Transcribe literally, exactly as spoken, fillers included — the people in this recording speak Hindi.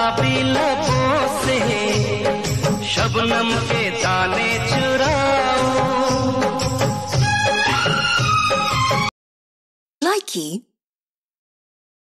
गुलाबी लबों से शबनम के दाने चुराऊं। Likey